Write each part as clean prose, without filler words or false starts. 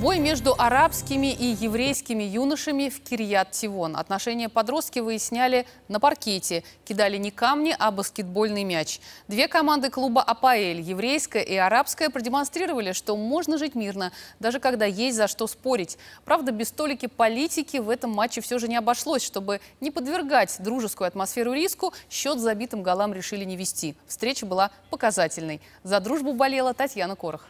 Бой между арабскими и еврейскими юношами в Кирьят-Тивон. Отношения подростки выясняли на паркете. Кидали не камни, а баскетбольный мяч. Две команды клуба «Апоэль», еврейская и арабская, продемонстрировали, что можно жить мирно, даже когда есть за что спорить. Правда, без толики политики в этом матче все же не обошлось. Чтобы не подвергать дружескую атмосферу риску, счет забитым голам решили не вести. Встреча была показательной. За дружбу болела Татьяна Корох.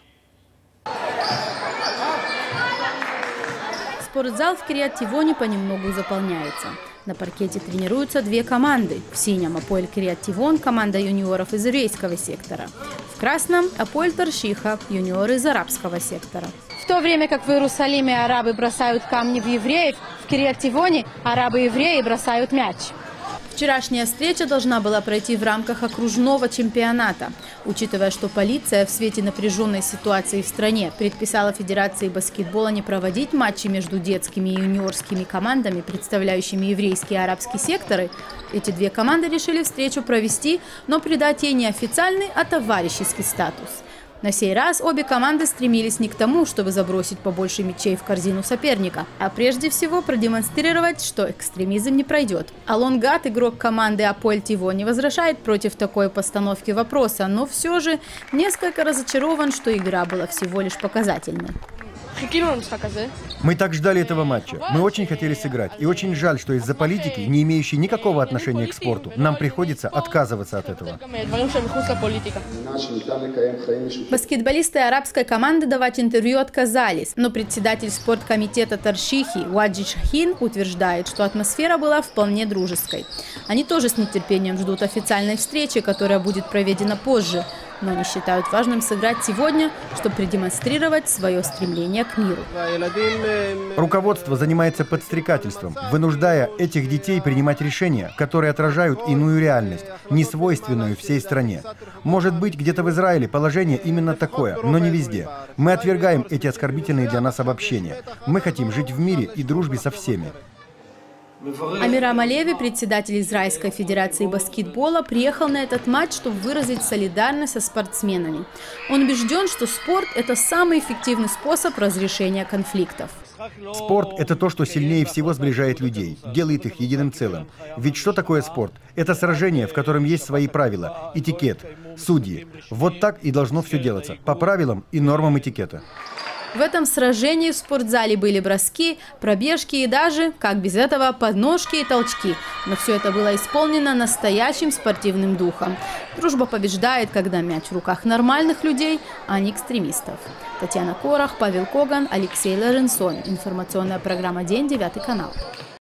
Спортзал в Кирьят-Тивоне понемногу заполняется. На паркете тренируются две команды. В синем «Апоэль Кирьят-Тивон» – команда юниоров из еврейского сектора. В красном «Апоэль Таршиха» – юниоры из арабского сектора. В то время как в Иерусалиме арабы бросают камни в евреев, в Кирьят-Тивоне арабы и евреи бросают мяч. Вчерашняя встреча должна была пройти в рамках окружного чемпионата. Учитывая, что полиция в свете напряженной ситуации в стране предписала Федерации баскетбола не проводить матчи между детскими и юниорскими командами, представляющими еврейские и арабские секторы, эти две команды решили встречу провести, но придать ей не официальный, а товарищеский статус. На сей раз обе команды стремились не к тому, чтобы забросить побольше мячей в корзину соперника, а прежде всего продемонстрировать, что экстремизм не пройдет. Алон Гат, игрок команды «Апоэль Тивон», не возражает против такой постановки вопроса, но все же несколько разочарован, что игра была всего лишь показательной. Мы так ждали этого матча. Мы очень хотели сыграть. И очень жаль, что из-за политики, не имеющей никакого отношения к спорту, нам приходится отказываться от этого. Баскетболисты арабской команды давать интервью отказались. Но председатель спорткомитета Таршихи Уаджи Шахин утверждает, что атмосфера была вполне дружеской. Они тоже с нетерпением ждут официальной встречи, которая будет проведена позже. Но они считают важным сыграть сегодня, чтобы продемонстрировать свое стремление к миру. Руководство занимается подстрекательством, вынуждая этих детей принимать решения, которые отражают иную реальность, не свойственную всей стране. Может быть, где-то в Израиле положение именно такое, но не везде. Мы отвергаем эти оскорбительные для нас обобщения. Мы хотим жить в мире и дружбе со всеми. Амирам Алеви, председатель Израильской федерации баскетбола, приехал на этот матч, чтобы выразить солидарность со спортсменами. Он убежден, что спорт – это самый эффективный способ разрешения конфликтов. Спорт – это то, что сильнее всего сближает людей, делает их единым целым. Ведь что такое спорт? Это сражение, в котором есть свои правила, этикет, судьи. Вот так и должно все делаться, по правилам и нормам этикета. В этом сражении в спортзале были броски, пробежки и даже, как без этого, подножки и толчки. Но все это было исполнено настоящим спортивным духом. Дружба побеждает, когда мяч в руках нормальных людей, а не экстремистов. Татьяна Корох, Павел Коган, Алексей Лоренсон. Информационная программа «День», 9 канал.